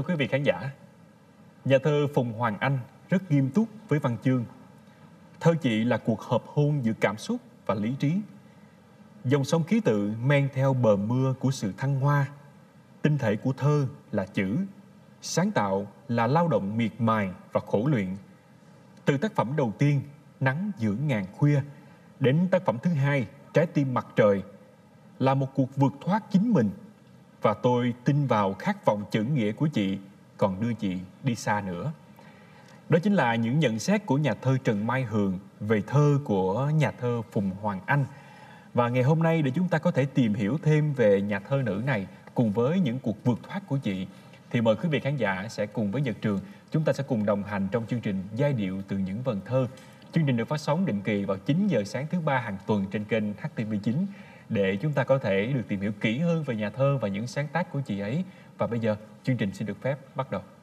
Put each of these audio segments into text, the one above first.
Thưa quý vị khán giả, nhà thơ Phùng Hoàng Anh rất nghiêm túc với văn chương. Thơ chị là cuộc hợp hôn giữa cảm xúc và lý trí. Dòng sông ký tự men theo bờ mưa của sự thăng hoa. Tinh thể của thơ là chữ, sáng tạo là lao động miệt mài và khổ luyện. Từ tác phẩm đầu tiên, Nắng giữa ngàn khuya, đến tác phẩm thứ hai, Trái tim mặt trời, là một cuộc vượt thoát chính mình. Và tôi tin vào khát vọng chữ nghĩa của chị còn đưa chị đi xa nữa. Đó chính là những nhận xét của nhà thơ Trần Mai Hường về thơ của nhà thơ Phùng Hoàng Anh. Và ngày hôm nay để chúng ta có thể tìm hiểu thêm về nhà thơ nữ này cùng với những cuộc vượt thoát của chị, thì mời quý vị khán giả sẽ cùng với Nhật Trường, chúng ta sẽ cùng đồng hành trong chương trình Giai điệu từ những vần thơ. Chương trình được phát sóng định kỳ vào 9 giờ sáng thứ ba hàng tuần trên kênh HTV9 để chúng ta có thể được tìm hiểu kỹ hơn về nhà thơ và những sáng tác của chị ấy. Và bây giờ chương trình xin được phép bắt đầu.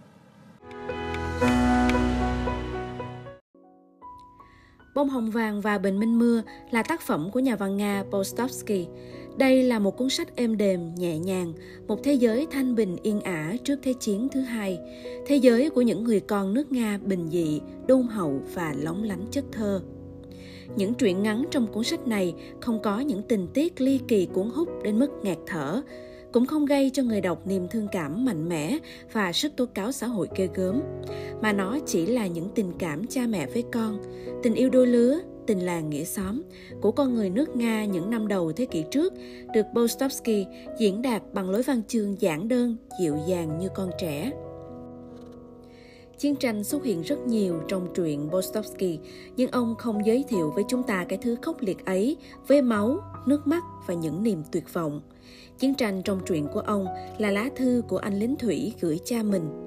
Bông hồng vàng và bình minh mưa là tác phẩm của nhà văn Nga Postovsky. Đây là một cuốn sách êm đềm, nhẹ nhàng, một thế giới thanh bình yên ả trước Thế chiến thứ hai. Thế giới của những người con nước Nga bình dị, đôn hậu và lóng lánh chất thơ. Những truyện ngắn trong cuốn sách này không có những tình tiết ly kỳ cuốn hút đến mức nghẹt thở, cũng không gây cho người đọc niềm thương cảm mạnh mẽ và sức tố cáo xã hội ghê gớm, mà nó chỉ là những tình cảm cha mẹ với con, tình yêu đôi lứa, tình làng nghĩa xóm của con người nước Nga những năm đầu thế kỷ trước, được Postovsky diễn đạt bằng lối văn chương giản đơn, dịu dàng như con trẻ. Chiến tranh xuất hiện rất nhiều trong truyện Postovsky, nhưng ông không giới thiệu với chúng ta cái thứ khốc liệt ấy với máu, nước mắt và những niềm tuyệt vọng. Chiến tranh trong truyện của ông là lá thư của anh lính thủy gửi cha mình.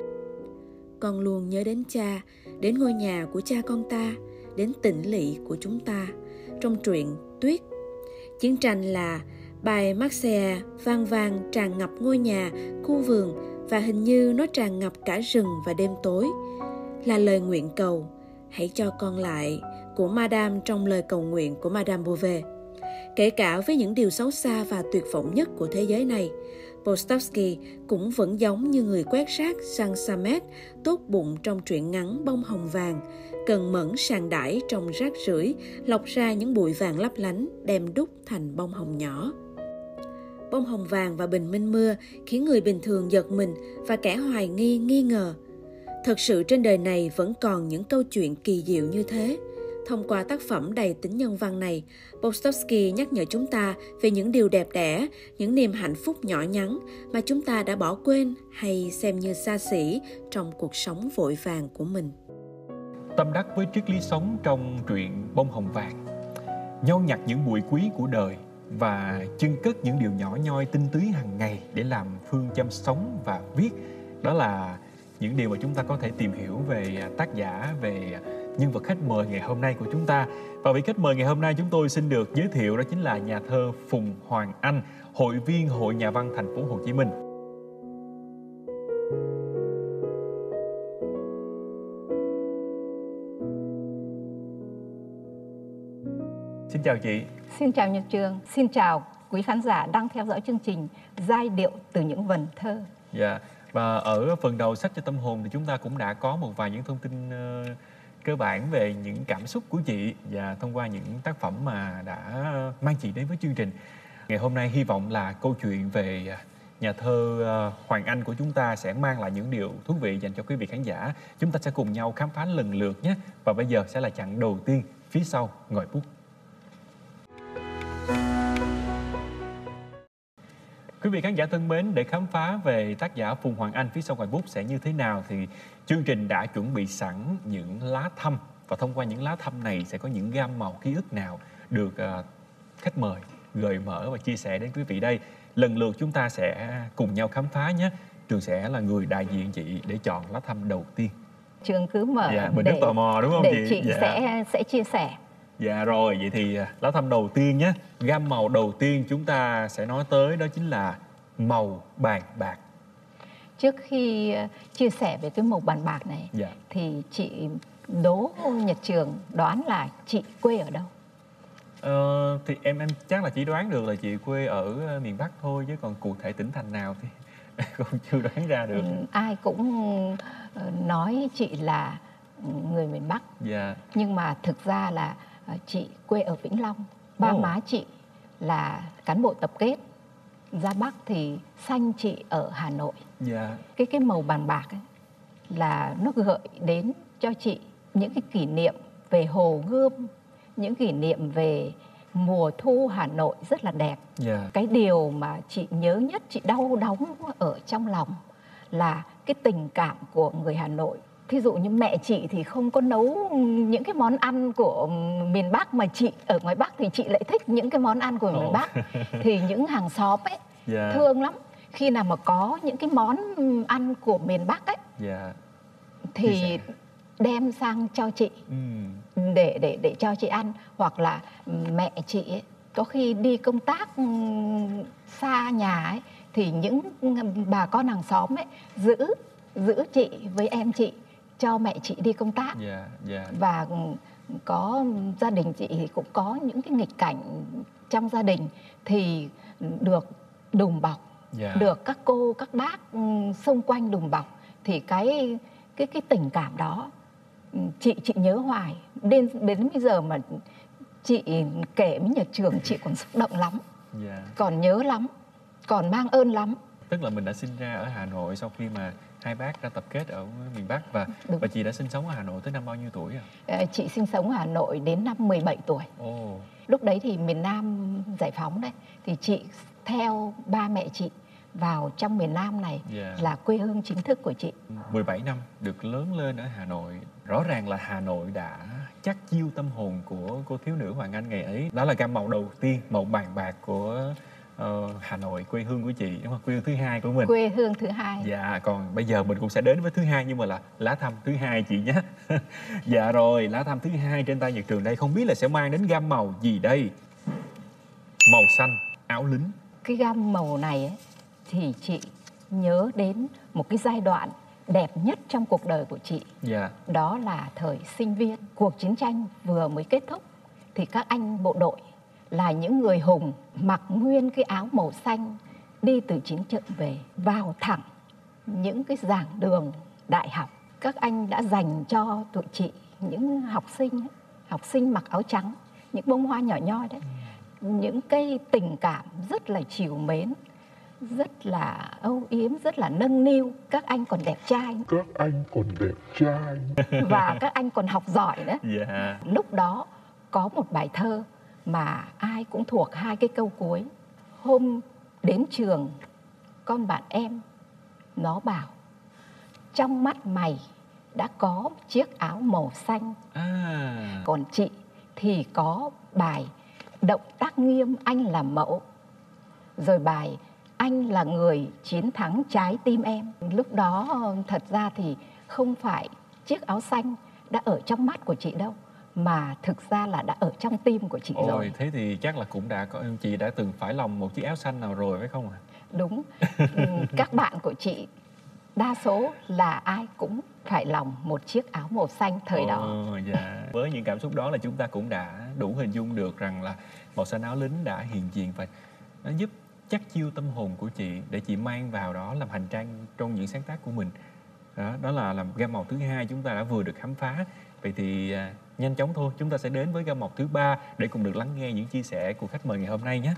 Con luôn nhớ đến cha, đến ngôi nhà của cha con ta, đến tỉnh lỵ của chúng ta. Trong truyện Tuyết, chiến tranh là bài Marcia vang vang tràn ngập ngôi nhà, khu vườn, và hình như nó tràn ngập cả rừng và đêm tối. Là lời nguyện cầu, hãy cho con lại, của Madame trong lời cầu nguyện của Madame Bovary. Kể cả với những điều xấu xa và tuyệt vọng nhất của thế giới này, Postovsky cũng vẫn giống như người quét rác Jean Samet, tốt bụng trong truyện ngắn Bông hồng vàng, cần mẫn sàn đãi trong rác rưởi, lọc ra những bụi vàng lấp lánh, đem đúc thành bông hồng nhỏ. Bông hồng vàng và bình minh mưa khiến người bình thường giật mình và kẻ hoài nghi nghi ngờ. Thật sự trên đời này vẫn còn những câu chuyện kỳ diệu như thế. Thông qua tác phẩm đầy tính nhân văn này, Postovsky nhắc nhở chúng ta về những điều đẹp đẽ, những niềm hạnh phúc nhỏ nhắn mà chúng ta đã bỏ quên hay xem như xa xỉ trong cuộc sống vội vàng của mình. Tâm đắc với triết lý sống trong truyện Bông hồng vàng, nhau nhặt những bụi quý của đời và chưng cất những điều nhỏ nhoi tinh túy hàng ngày để làm phương châm sống và viết. Đó là những điều mà chúng ta có thể tìm hiểu về tác giả, về nhân vật khách mời ngày hôm nay của chúng ta. Và vị khách mời ngày hôm nay chúng tôi xin được giới thiệu đó chính là nhà thơ Phùng Hoàng Anh, hội viên Hội Nhà văn thành phố Hồ Chí Minh. Xin chào chị. Xin chào Nhật Trường, xin chào quý khán giả đang theo dõi chương trình Giai điệu từ những vần thơ. Dạ, và ở phần đầu Sách cho tâm hồn thì chúng ta cũng đã có một vài những thông tin cơ bản về những cảm xúc của chị và thông qua những tác phẩm mà đã mang chị đến với chương trình. Ngày hôm nay hy vọng là câu chuyện về nhà thơ Hoàng Anh của chúng ta sẽ mang lại những điều thú vị dành cho quý vị khán giả. Chúng ta sẽ cùng nhau khám phá lần lượt nhé. Và bây giờ sẽ là chặng đầu tiên, phía sau ngòi bút. Quý vị khán giả thân mến, để khám phá về tác giả Phùng Hoàng Anh phía sau ngòi bút sẽ như thế nào thì chương trình đã chuẩn bị sẵn những lá thăm, và thông qua những lá thăm này sẽ có những gam màu ký ức nào được khách mời gợi mở và chia sẻ đến quý vị đây. Lần lượt chúng ta sẽ cùng nhau khám phá nhé. Trường sẽ là người đại diện chị để chọn lá thăm đầu tiên. Trường cứ mở mình rất tò mò đúng không để chị? Chị sẽ chia sẻ. Dạ rồi, vậy thì lá thăm đầu tiên nhé. Gam màu đầu tiên chúng ta sẽ nói tới đó chính là màu bàn bạc. Trước khi chia sẻ về cái màu bàn bạc này, thì chị đố Nhật Trường đoán là chị quê ở đâu? Thì em chắc là chỉ đoán được là chị quê ở miền Bắc thôi, chứ còn cụ thể tỉnh thành nào thì Con chưa đoán ra được. Ai cũng nói chị là người miền Bắc. Dạ. Nhưng mà thực ra là chị quê ở Vĩnh Long. Ba má chị là cán bộ tập kết. Ra Bắc thì sanh chị ở Hà Nội. Dạ. Cái màu bàn bạc ấy, là nó gợi đến cho chị những cái kỷ niệm về Hồ Gươm, những kỷ niệm về mùa thu Hà Nội rất là đẹp. Cái điều mà chị nhớ nhất, chị đau đáu ở trong lòng là cái tình cảm của người Hà Nội. Thí dụ như mẹ chị thì không có nấu những cái món ăn của miền Bắc, mà chị ở ngoài Bắc thì chị lại thích những cái món ăn của miền Bắc. Thì những hàng xóm ấy thương lắm. Khi nào mà có những cái món ăn của miền Bắc ấy thì đem sang cho chị để cho chị ăn. Hoặc là mẹ chị ấy, có khi đi công tác xa nhà ấy, thì những bà con hàng xóm ấy giữ chị với em chị cho mẹ chị đi công tác. Và có gia đình chị thì cũng có những cái nghịch cảnh trong gia đình thì được đùm bọc, được các cô các bác xung quanh đùm bọc. Thì cái tình cảm đó chị nhớ hoài. Đến bây giờ mà chị kể với nhà trường chị còn xúc động lắm, còn nhớ lắm, còn mang ơn lắm. Tức là mình đã sinh ra ở Hà Nội sau khi mà hai bác đã tập kết ở miền Bắc. Và chị đã sinh sống ở Hà Nội tới năm bao nhiêu tuổi ạ? Chị sinh sống ở Hà Nội đến năm 17 tuổi. Lúc đấy thì miền Nam giải phóng đấy, thì chị theo ba mẹ chị vào trong miền Nam này là quê hương chính thức của chị. 17 năm được lớn lên ở Hà Nội. Rõ ràng là Hà Nội đã chắc chiêu tâm hồn của cô thiếu nữ Hoàng Anh ngày ấy. Đó là gam màu đầu tiên, màu vàng bạc của Hà Nội, quê hương của chị, đúng không? Quê hương thứ hai của mình. Quê hương thứ hai. Dạ, còn bây giờ mình cũng sẽ đến với thứ hai, nhưng mà là lá thăm thứ hai chị nhé. Dạ rồi, lá thăm thứ hai trên tay Nhật Trường đây, không biết là sẽ mang đến gam màu gì đây? Màu xanh, áo lính. Cái gam màu này ấy, thì chị nhớ đến một cái giai đoạn đẹp nhất trong cuộc đời của chị. Đó là thời sinh viên. Cuộc chiến tranh vừa mới kết thúc thì các anh bộ đội là những người hùng mặc nguyên cái áo màu xanh, đi từ chiến trận về, vào thẳng những cái giảng đường đại học. Các anh đã dành cho tụi chị, những học sinh mặc áo trắng, những bông hoa nhỏ nhoi đấy, những cái tình cảm rất là trìu mến, rất là âu yếm, rất là nâng niu. Các anh còn đẹp trai. Và các anh còn học giỏi nữa. Lúc đó có một bài thơ mà ai cũng thuộc hai cái câu cuối. Hôm đến trường con bạn em nó bảo trong mắt mày đã có chiếc áo màu xanh. Còn chị thì có bài động tác nghiêm anh làm mẫu, rồi bài anh là người chiến thắng trái tim em. Lúc đó thật ra thì không phải chiếc áo xanh đã ở trong mắt của chị đâu, mà thực ra là đã ở trong tim của chị rồi. Thế thì chắc là cũng đã có, chị đã từng phải lòng một chiếc áo xanh nào rồi phải không ạ? Đúng. Các bạn của chị đa số là ai cũng phải lòng một chiếc áo màu xanh thời đó. Với những cảm xúc đó là chúng ta cũng đã đủ hình dung được rằng là màu xanh áo lính đã hiện diện và nó giúp chắc chiêu tâm hồn của chị để chị mang vào đó làm hành trang trong những sáng tác của mình. Đó là làm gam màu thứ hai chúng ta đã vừa được khám phá. Vậy thì nhanh chóng thôi, chúng ta sẽ đến với gam màu thứ ba để cùng được lắng nghe những chia sẻ của khách mời ngày hôm nay nhé.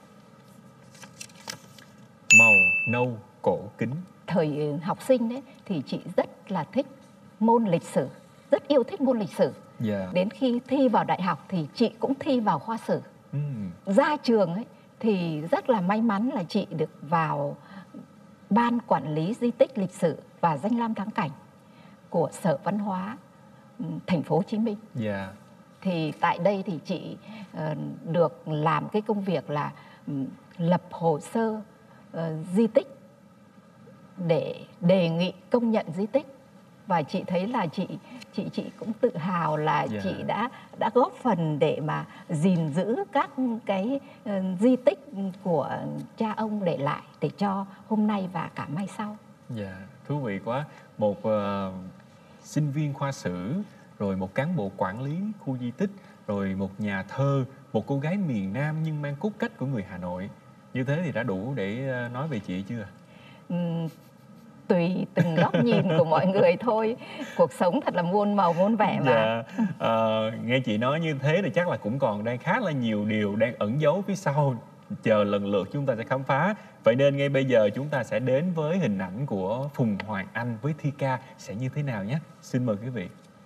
Màu nâu cổ kính. Thời học sinh đấy thì chị rất là thích môn lịch sử, rất yêu thích môn lịch sử. Đến khi thi vào đại học thì chị cũng thi vào khoa sử. Ra trường ấy thì rất là may mắn là chị được vào ban quản lý di tích lịch sử và danh lam thắng cảnh của Sở Văn hóa Thành phố Hồ Chí Minh. Thì tại đây thì chị được làm cái công việc là lập hồ sơ di tích để đề nghị công nhận di tích. Và chị thấy là chị cũng tự hào là chị đã góp phần để mà gìn giữ các cái di tích của cha ông để lại để cho hôm nay và cả mai sau. Thú vị quá. Một sinh viên khoa sử, rồi một cán bộ quản lý khu di tích, rồi một nhà thơ, một cô gái miền Nam nhưng mang cốt cách của người Hà Nội. Như thế thì đã đủ để nói về chị chưa? tùy từng góc nhìn của mọi người thôi. Cuộc sống thật là muôn màu muôn vẻ mà. Nghe chị nói như thế thì chắc là cũng còn đang khá là nhiều điều đang ẩn giấu phía sau, chờ lần lượt chúng ta sẽ khám phá. Vậy nên ngay bây giờ chúng ta sẽ đến với hình ảnh của Phùng Hoàng Anh với thi ca sẽ như thế nào nhé. Xin mời quý vị.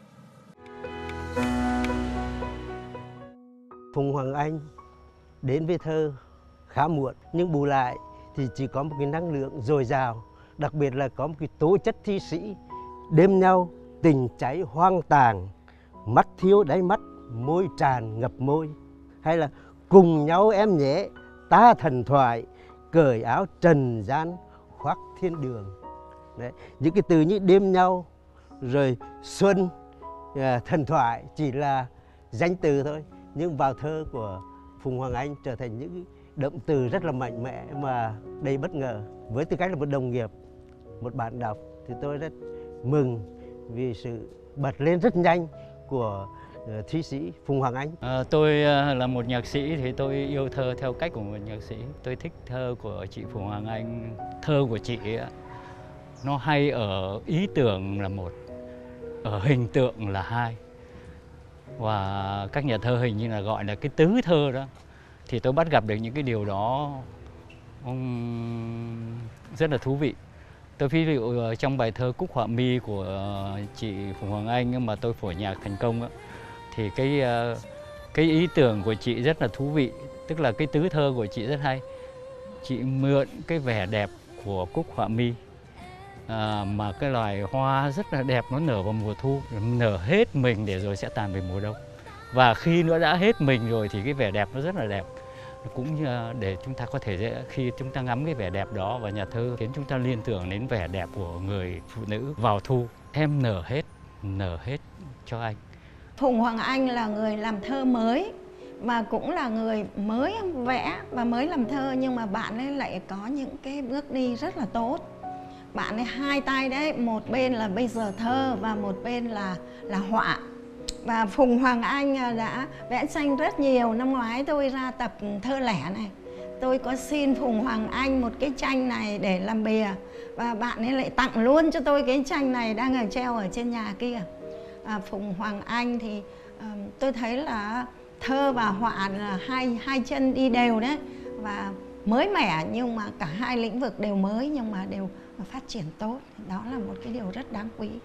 Phùng Hoàng Anh đến với thơ khá muộn, nhưng bù lại thì chỉ có một cái năng lượng dồi dào, đặc biệt là có một cái tố chất thi sĩ. Đêm nhau tình cháy hoang tàn, mắt thiếu đáy mắt, môi tràn ngập môi. Hay là cùng nhau em nhé, ta thần thoại, cởi áo trần gian, khoác thiên đường. Đấy, những cái từ như đêm nhau, rồi xuân, thần thoại chỉ là danh từ thôi, nhưng vào thơ của Phùng Hoàng Anh trở thành những động từ rất là mạnh mẽ mà đầy bất ngờ. Với tư cách là một đồng nghiệp, một bạn đọc thì tôi rất mừng vì sự bật lên rất nhanh của thi sĩ Phùng Hoàng Anh. Tôi là một nhạc sĩ thì tôi yêu thơ theo cách của một nhạc sĩ. Tôi thích thơ của chị Phùng Hoàng Anh. Thơ của chị ấy, nó hay ở ý tưởng là một, ở hình tượng là hai. Và các nhà thơ hình như là gọi là cái tứ thơ đó. Thì tôi bắt gặp được những cái điều đó rất là thú vị. Tôi ví dụ trong bài thơ Cúc Họa Mi của chị Phùng Hoàng Anh mà tôi phổ nhạc thành công đó, thì cái ý tưởng của chị rất là thú vị. Tức là cái tứ thơ của chị rất hay. Chị mượn cái vẻ đẹp của Cúc Họa Mi, mà cái loài hoa rất là đẹp, nó nở vào mùa thu, nở hết mình để rồi sẽ tàn về mùa đông. Và khi nó đã hết mình rồi thì cái vẻ đẹp nó rất là đẹp. Cũng như để chúng ta có thể, khi chúng ta ngắm cái vẻ đẹp đó, và nhà thơ khiến chúng ta liên tưởng đến vẻ đẹp của người phụ nữ vào thu. Em nở hết cho anh. Phùng Hoàng Anh là người làm thơ mới, mà cũng là người mới vẽ và mới làm thơ, nhưng mà bạn ấy lại có những cái bước đi rất là tốt. Bạn ấy hai tay đấy, một bên là bây giờ thơ và một bên là họa. Và Phùng Hoàng Anh đã vẽ tranh rất nhiều. Năm ngoái tôi ra tập thơ lẻ này, tôi có xin Phùng Hoàng Anh một cái tranh này để làm bìa, và bạn ấy lại tặng luôn cho tôi cái tranh này đang ở treo ở trên nhà kia. Phùng Hoàng Anh thì tôi thấy là thơ và họa là hai chân đi đều đấy, và mới mẻ, nhưng mà cả hai lĩnh vực đều mới nhưng mà đều phát triển tốt. Đó là một cái điều rất đáng quý.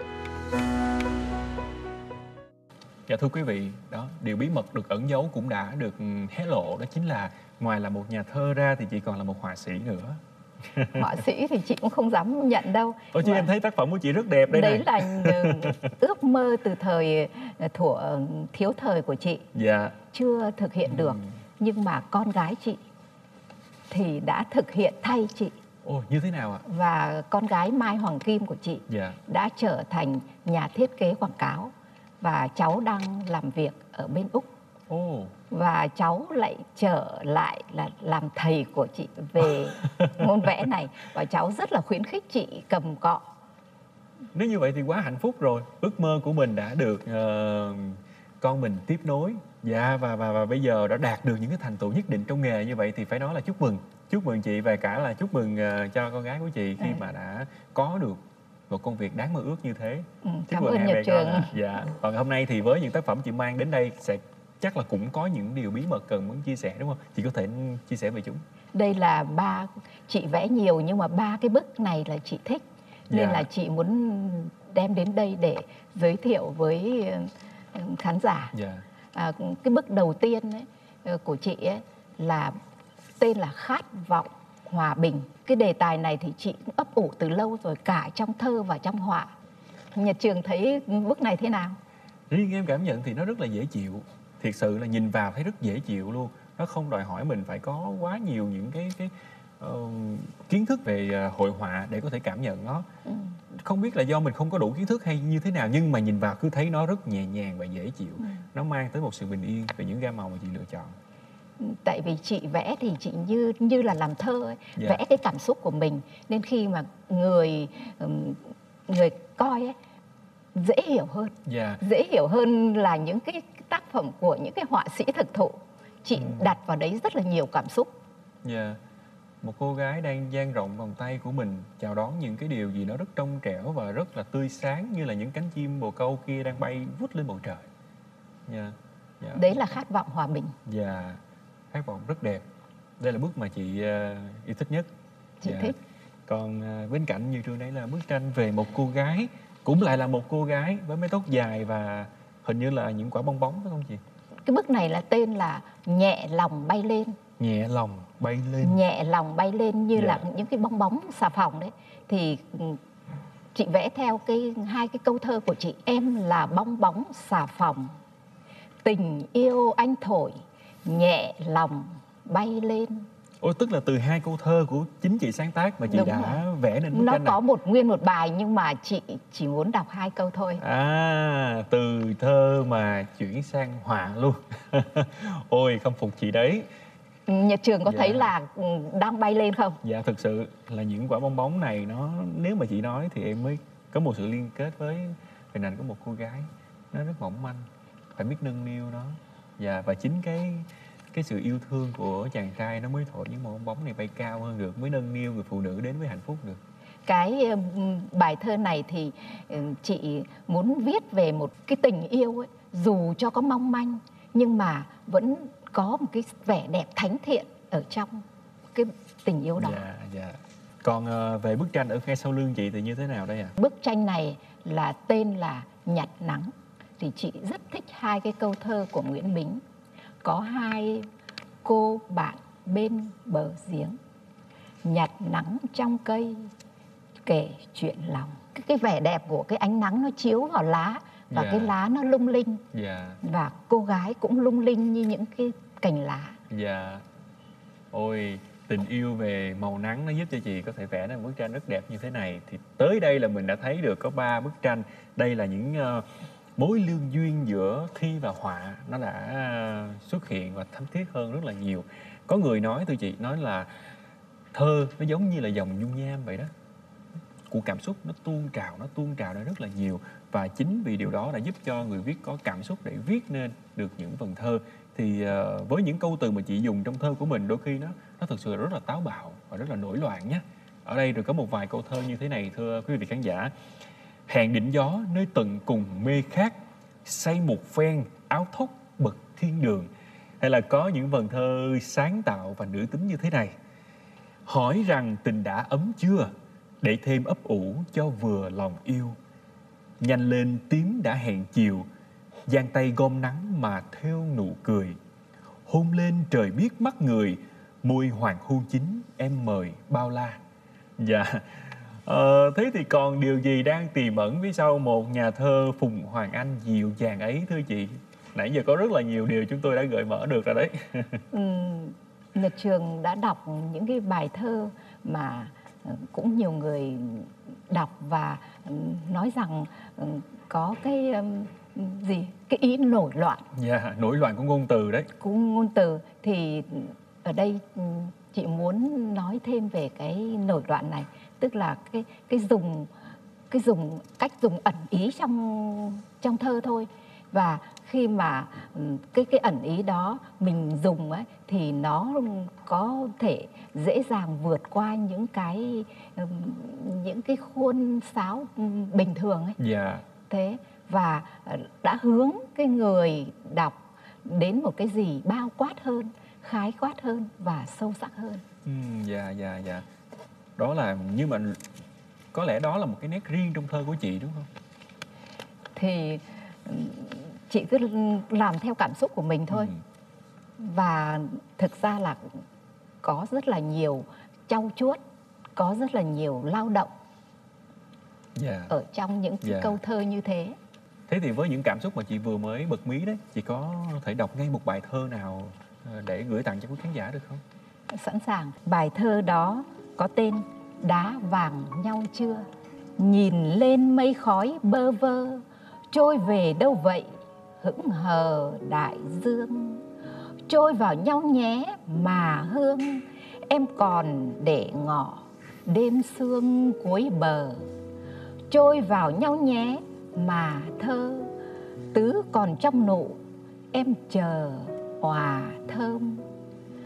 Dạ thưa quý vị, đó, điều bí mật được ẩn giấu cũng đã được hé lộ, đó chính là ngoài là một nhà thơ ra thì chị còn là một họa sĩ nữa. Họa sĩ thì chị cũng không dám nhận đâu. Ôi chứ em thấy tác phẩm của chị rất đẹp đây đấy này. Là ước mơ từ thời thuở thiếu thời của chị. Dạ. Chưa thực hiện được, nhưng mà con gái chị thì đã thực hiện thay chị. Ồ, như thế nào ạ? Và con gái Mai Hoàng Kim của chị đã trở thành nhà thiết kế quảng cáo, và cháu đang làm việc ở bên Úc. Và cháu lại trở lại là làm thầy của chị về môn vẽ này, và cháu rất là khuyến khích chị cầm cọ. Nếu như vậy thì quá hạnh phúc rồi. Ước mơ của mình đã được con mình tiếp nối. Dạ, và bây giờ đã đạt được những cái thành tựu nhất định trong nghề như vậy thì phải nói là chúc mừng. Chúc mừng chị, và cả là chúc mừng cho con gái của chị khi mà đã có được một công việc đáng mơ ước như thế. Cảm ơn nhà trường. Dạ. Còn hôm nay thì với những tác phẩm chị mang đến đây sẽ chắc là cũng có những điều bí mật cần muốn chia sẻ, đúng không? Chị có thể chia sẻ về chúng. Đây là chị vẽ nhiều, nhưng mà 3 cái bức này là chị thích, nên là chị muốn đem đến đây để giới thiệu với khán giả. Cái bức đầu tiên ấy, của chị ấy là tên là Khát vọng hòa bình. Cái đề tài này thì chị cũng ấp ủ từ lâu rồi, cả trong thơ và trong họa. Nhật Trường thấy bức này thế nào? Riêng em cảm nhận thì nó rất là dễ chịu. Thiệt sự là nhìn vào thấy rất dễ chịu luôn. Nó không đòi hỏi mình phải có quá nhiều những cái kiến thức về hội họa để có thể cảm nhận nó. Không biết là do mình không có đủ kiến thức hay như thế nào, nhưng mà nhìn vào cứ thấy nó rất nhẹ nhàng và dễ chịu. Nó mang tới một sự bình yên về những gam màu mà chị lựa chọn. Tại vì chị vẽ thì chị như là làm thơ ấy, vẽ cái cảm xúc của mình, nên khi mà người coi ấy dễ hiểu hơn. Dễ hiểu hơn là những cái tác phẩm của những cái họa sĩ thực thụ. Chị đặt vào đấy rất là nhiều cảm xúc. một cô gái đang dang rộng vòng tay của mình chào đón những cái điều gì nó rất trong trẻo và rất là tươi sáng, như là những cánh chim bồ câu kia đang bay vút lên bầu trời. Đấy là khát vọng hòa bình. Dạ, khát vọng rất đẹp. Đây là bức mà chị yêu thích nhất. Chị thích. Còn bên cạnh như Trương đấy là bức tranh về một cô gái, cũng lại là một cô gái với mái tóc dài và hình như là những quả bong bóng, phải không chị? Cái bức này là tên là Nhẹ lòng bay lên. Nhẹ lòng bay lên. Nhẹ lòng bay lên như là những cái bong bóng xà phòng đấy. Thì chị vẽ theo hai cái câu thơ của chị. Em là bong bóng xà phòng, tình yêu anh thổi, nhẹ lòng bay lên. Ôi, tức là từ hai câu thơ của chính chị sáng tác mà chị Đúng đã rồi. vẽ nên bức tranh này. Nó có nguyên một bài nhưng mà chị chỉ muốn đọc 2 câu thôi. À, từ thơ mà chuyển sang họa luôn. Ôi, khâm phục chị đấy. Nhật Trường có thấy là đang bay lên không? Dạ, thực sự là những quả bong bóng này, nó nếu mà chị nói thì em mới có một sự liên kết với hình ảnh của một cô gái. Nó rất mỏng manh, phải biết nâng niu nó. Dạ, và chính cái sự yêu thương của chàng trai nó mới thổi những bong bóng này bay cao hơn được, mới nâng niu người phụ nữ đến với hạnh phúc được. Cái bài thơ này thì chị muốn viết về một cái tình yêu ấy, dù cho có mong manh nhưng mà vẫn có một cái vẻ đẹp thánh thiện ở trong cái tình yêu đó. Dạ, dạ. Còn về bức tranh ở phía sau lưng chị thì như thế nào đây ạ? Bức tranh này là tên là Nhặt nắng. Thì chị rất thích 2 cái câu thơ của Nguyễn Bính. Có 2 cô bạn bên bờ giếng, nhặt nắng trong cây, kể chuyện lòng. Cái vẻ đẹp của cái ánh nắng nó chiếu vào lá và cái lá nó lung linh. Và cô gái cũng lung linh như những cái cành lá. Dạ. Ôi, tình yêu về màu nắng nó giúp cho chị có thể vẽ ra một bức tranh rất đẹp như thế này. Thì tới đây là mình đã thấy được có 3 bức tranh. Đây là những mối lương duyên giữa thi và họa nó đã xuất hiện và thấm thiết hơn rất là nhiều. Có người nói, thưa chị, nói là thơ nó giống như là dòng dung nham vậy đó, của cảm xúc nó tuôn trào ra rất là nhiều. Và chính vì điều đó đã giúp cho người viết có cảm xúc để viết nên được những vần thơ. Thì với những câu từ mà chị dùng trong thơ của mình, đôi khi nó thực sự rất là táo bạo và rất là nổi loạn nhé. Ở đây rồi có một vài câu thơ như thế này, thưa quý vị khán giả. Hẹn đỉnh gió nơi tận cùng mê khát, say một phen áo thốc bậc thiên đường. Hay là có những vần thơ sáng tạo và nữ tính như thế này. Hỏi rằng tình đã ấm chưa, để thêm ấp ủ cho vừa lòng yêu. Nhanh lên tím đã hẹn chiều, giang tay gom nắng mà theo nụ cười. Hôn lên trời biết mắt người, môi hoàng hôn chín em mời bao la. Dạ. Thế thì còn điều gì đang tiềm ẩn phía sau một nhà thơ Phùng Hoàng Anh dịu dàng ấy, thưa chị? Nãy giờ có rất là nhiều điều chúng tôi đã gợi mở được rồi đấy. Nhật Trường đã đọc những cái bài thơ mà cũng nhiều người đọc và nói rằng có cái cái ý nổi loạn. Dạ, nổi loạn của ngôn từ đấy. Của ngôn từ thì ở đây chị muốn nói thêm về cái nổi loạn này, tức là cách dùng ẩn ý trong thơ thôi. Và khi mà cái ẩn ý đó mình dùng ấy, thì nó có thể dễ dàng vượt qua những cái khuôn sáo bình thường ấy. Dạ. Thế và đã hướng cái người đọc đến một cái gì bao quát hơn, khái quát hơn và sâu sắc hơn. Dạ. Đó là, nhưng mà có lẽ đó là một cái nét riêng trong thơ của chị, đúng không? Thì chị cứ làm theo cảm xúc của mình thôi. Và thực ra là có rất là nhiều trau chuốt, có rất là nhiều lao động ở trong những cái câu thơ như thế. Thế thì với những cảm xúc mà chị vừa mới bật mí đấy, chị có thể đọc ngay một bài thơ nào để gửi tặng cho quý khán giả được không? Sẵn sàng. Bài thơ đó có tên Đá vàng nhau chưa. Nhìn lên mây khói bơ vơ, trôi về đâu vậy hững hờ đại dương. Trôi vào nhau nhé mà hương, em còn để ngỏ đêm sương cuối bờ. Trôi vào nhau nhé mà thơ, tứ còn trong nụ em chờ hòa thơm.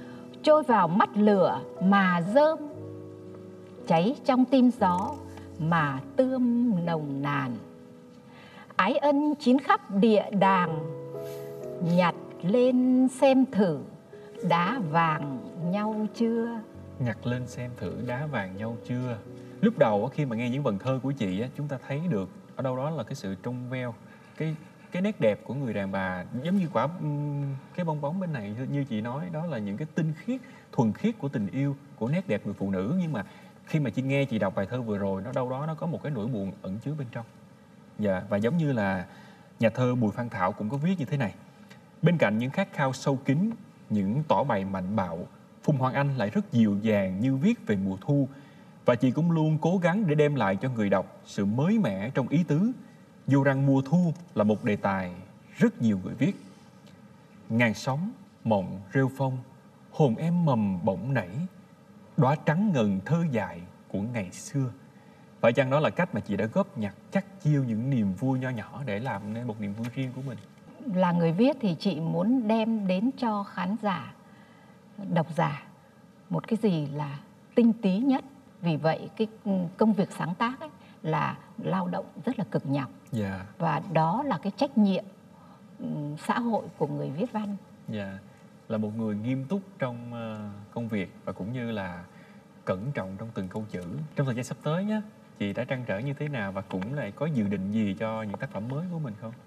trôi vào mắt lửa mà rơm, cháy trong tim gió mà tươm nồng nàn. Ái ân chín khắp địa đàng, nhặt lên xem thử đá vàng nhau chưa. Nhặt lên xem thử đá vàng nhau chưa. Lúc đầu khi mà nghe những vần thơ của chị, chúng ta thấy được ở đâu đó là cái sự trong veo, cái nét đẹp của người đàn bà, giống như cái bong bóng bên này như chị nói, đó là những cái tinh khiết, thuần khiết của tình yêu, của nét đẹp người phụ nữ. Nhưng mà khi mà chị nghe chị đọc bài thơ vừa rồi, nó đâu đó nó có một cái nỗi buồn ẩn chứa bên trong. Dạ, và giống như là nhà thơ Bùi Phan Thảo cũng có viết như thế này: bên cạnh những khát khao sâu kín, những tỏ bày mạnh bạo, Phùng Hoàng Anh lại rất dịu dàng như viết về mùa thu. Và chị cũng luôn cố gắng để đem lại cho người đọc sự mới mẻ trong ý tứ, dù rằng mùa thu là một đề tài rất nhiều người viết. Ngàn sóng, mộng, rêu phong, hồn em mầm bỗng nảy, đóa trắng ngần thơ dại của ngày xưa. Phải chăng đó là cách mà chị đã góp nhặt chắc chiêu những niềm vui nho nhỏ để làm nên một niềm vui riêng của mình? Là người viết thì chị muốn đem đến cho khán giả, độc giả một cái gì là tinh túy nhất. Vì vậy cái công việc sáng tác ấy là lao động rất là cực nhọc. Và đó là cái trách nhiệm xã hội của người viết văn. Là một người nghiêm túc trong công việc và cũng như là cẩn trọng trong từng câu chữ. Trong thời gian sắp tới nhé, chị đã trăn trở như thế nào và cũng lại có dự định gì cho những tác phẩm mới của mình không?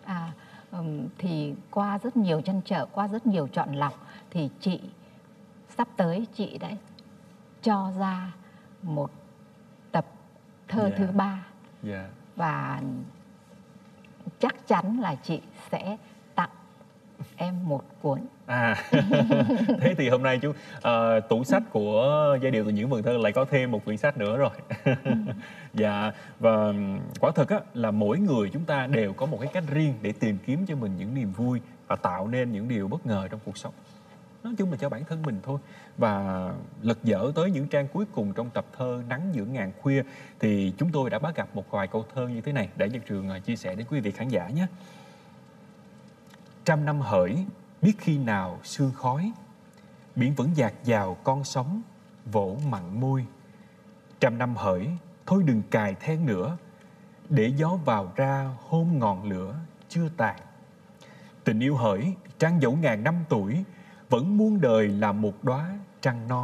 Thì qua rất nhiều trăn trở, qua rất nhiều chọn lọc, thì chị sắp tới chị đã cho ra một tập thơ thứ 3. Và chắc chắn là chị sẽ tặng em một cuốn. Thế thì hôm nay tủ sách của Giai điệu từ những vần thơ lại có thêm một quyển sách nữa rồi. Và quả thực là mỗi người chúng ta đều có một cái cách riêng để tìm kiếm cho mình những niềm vui và tạo nên những điều bất ngờ trong cuộc sống. Nói chung là cho bản thân mình thôi. Và lật dở tới những trang cuối cùng trong tập thơ Nắng giữa ngàn khuya thì chúng tôi đã bắt gặp một vài câu thơ như thế này để Nhật Trường chia sẻ đến quý vị khán giả nhé. Trăm năm hỡi, biết khi nào sương khói, biển vẫn dạt dào con sóng vỗ mặn môi. Trăm năm hỡi, thôi đừng cài then nữa, để gió vào ra hôn ngọn lửa chưa tàn. Tình yêu hỡi, trăng dẫu ngàn năm tuổi, vẫn muôn đời là một đóa trăng non.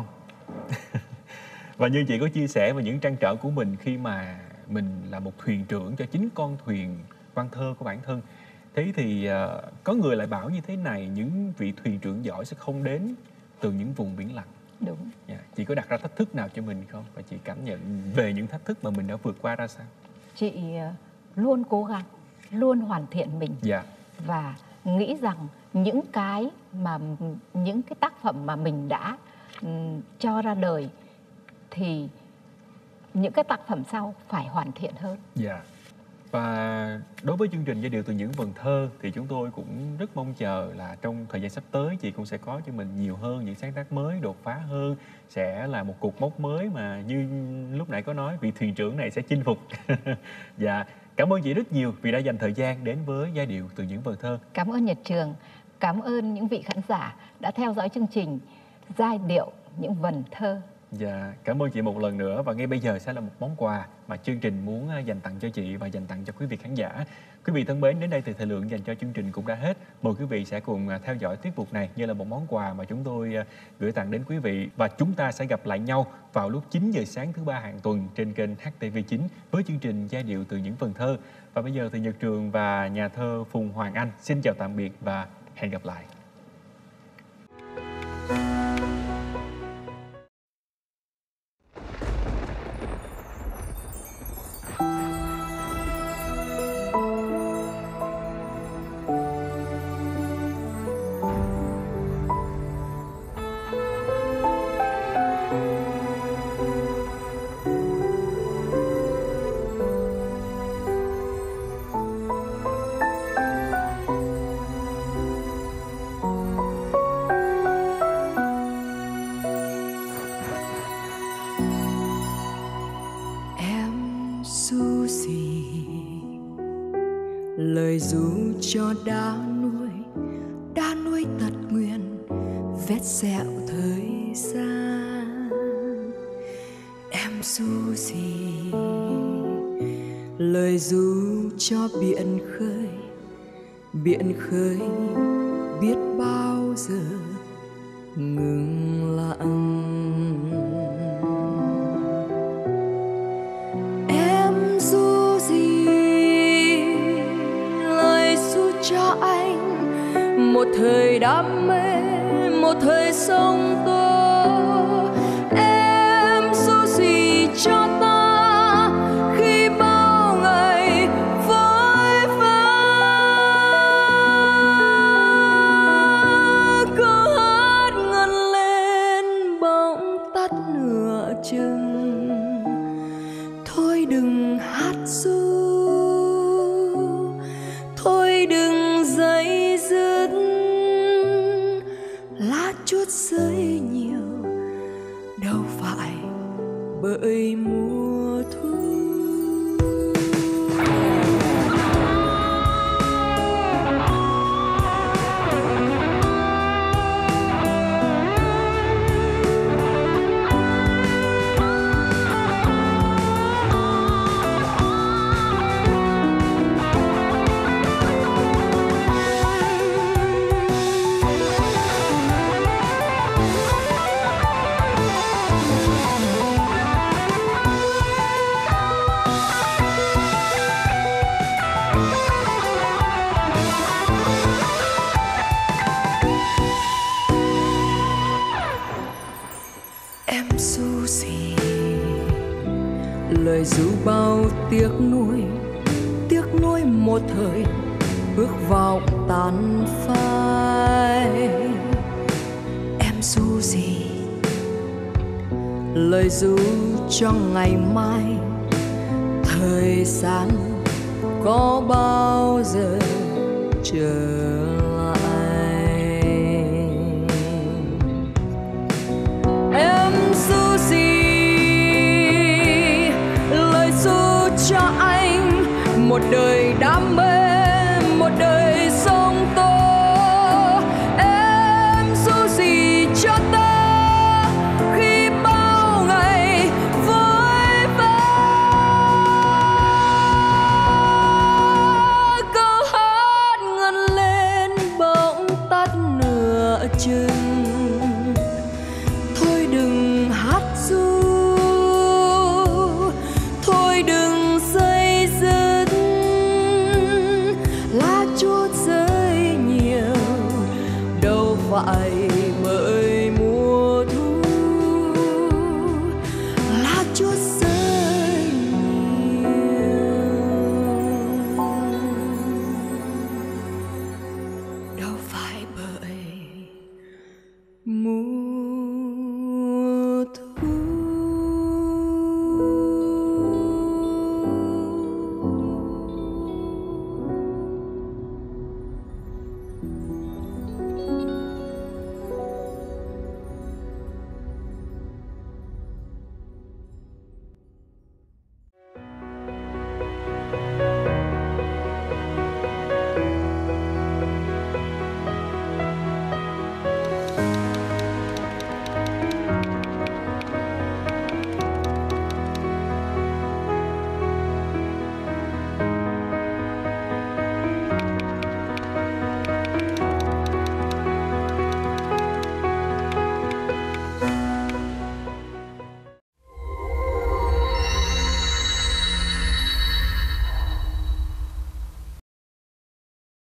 Và như chị có chia sẻ về những trăn trở của mình khi mà mình là một thuyền trưởng cho chính con thuyền văn thơ của bản thân. Thế thì có người lại bảo như thế này: những vị thuyền trưởng giỏi sẽ không đến từ những vùng biển lặng. Đúng. Chị có đặt ra thách thức nào cho mình không? Và chị cảm nhận về những thách thức mà mình đã vượt qua ra sao? Chị luôn cố gắng, luôn hoàn thiện mình. Và nghĩ rằng những cái tác phẩm mà mình đã cho ra đời thì những cái tác phẩm sau phải hoàn thiện hơn. Và đối với chương trình Giai điệu từ những vần thơ thì chúng tôi cũng rất mong chờ là trong thời gian sắp tới chị cũng sẽ có cho mình nhiều hơn những sáng tác mới, đột phá hơn, sẽ là một cột mốc mới mà như lúc nãy có nói, vị thuyền trưởng này sẽ chinh phục. Cảm ơn chị rất nhiều vì đã dành thời gian đến với Giai điệu từ những vần thơ. Cảm ơn Nhật Trường, cảm ơn những vị khán giả đã theo dõi chương trình Giai điệu những vần thơ. Cảm ơn chị một lần nữa. Và ngay bây giờ sẽ là một món quà mà chương trình muốn dành tặng cho chị và dành tặng cho quý vị khán giả. Quý vị thân mến, đến đây thì thời lượng dành cho chương trình cũng đã hết. Mời quý vị sẽ cùng theo dõi tiết mục này như là một món quà mà chúng tôi gửi tặng đến quý vị. Và chúng ta sẽ gặp lại nhau vào lúc 9 giờ sáng thứ 3 hàng tuần trên kênh HTV9 với chương trình Giai điệu từ những vần thơ. Và bây giờ thì Nhật Trường và nhà thơ Phùng Hoàng Anh xin chào tạm biệt và hẹn gặp lại. Lời ru cho đá nuôi tật nguyền vết sẹo thời gian. Em ru gì lời ru cho biển khơi biết bao giờ ngừng lặng. Em ru gì lời ru cho anh một thời đam mê, một thời sống tố. Em ru gì cho ta khi bao ngày vội vã. Câu hát ngân lên bỗng tắt nửa chừng. Thôi đừng hát ru, thôi đừng dây dứt. Lá chuốt rơi nhiều đâu phải bởi mùa thu. Lời ru bao tiếc nuối một thời ước vọng tàn phai. Em ru gì lời ru cho ngày mai, thời gian có bao giờ trở lại. Em ru gì lời ru cho anh một đời đam mê, một đời sống tố. Em ru gì cho ta khi bao ngày vội vã. Câu hát ngân lên bỗng tắt nửa chừng. Thôi đừng hát ru, thôi đừng dây dứt. Lá chuốt rơi nhiều đâu phải